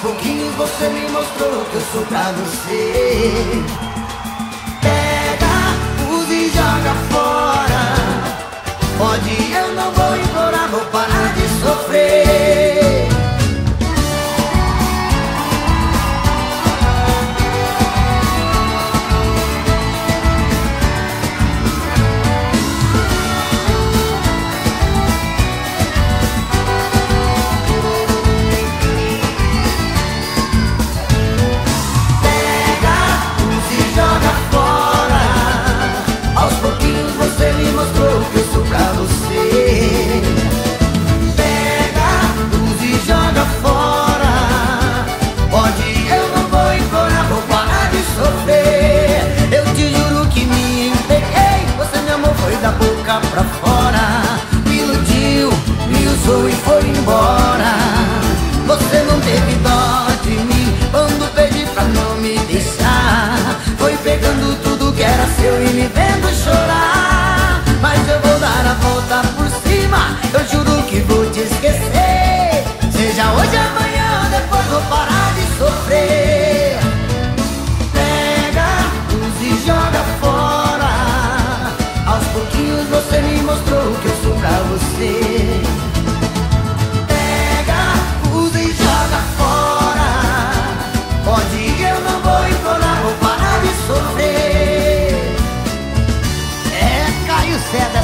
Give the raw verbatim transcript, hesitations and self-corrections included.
pouquinhos você me mostrou que eu sou pra você. Pega, usa e joga fora. Pode, eu não vou implorar, vou parar de sofrer. Da boca pra fora, me iludiu, me usou e foi embora. Você não teve dó de mim quando pedi pra não me deixar. Foi pegando tudo que era seu e me vendo chorar. Mas eu vou dar a volta por cima, eu juro que vou te esquecer. Seja hoje, amanhã, depois vou parar de sofrer. Pega, usa e joga fora. Aos pouquinhos você me mostrou que eu sou pra você. Pega, usa e joga fora. Pode, eu não vou implorar, vou parar de sofrer. É Caio Cedra.